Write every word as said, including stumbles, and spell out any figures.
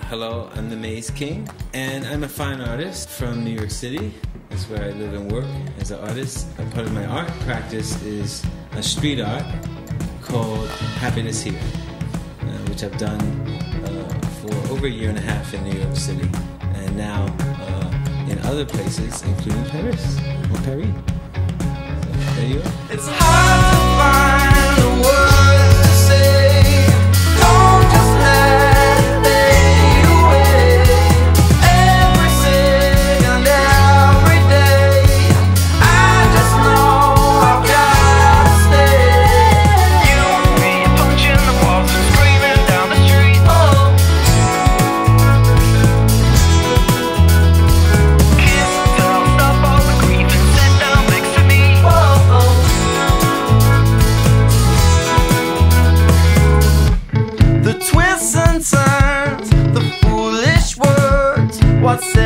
Hello, I'm the Maze King, and I'm a fine artist from New York City. That's where I live and work as an artist. A part of my art practice is a street art called Happiness Here, uh, which I've done uh, for over a year and a half in New York City, and now uh, in other places, including Paris or Paris. So there you go. It's hard to find a word to say. Don't just let it fade away. Every second, every day, I just know I've gotta stay. You and me punching the walls and screaming down the street. Oh, kiss and tell, stop all the grief and sit down next to me. Whoa, oh. The twists and turns, the foolish words, what's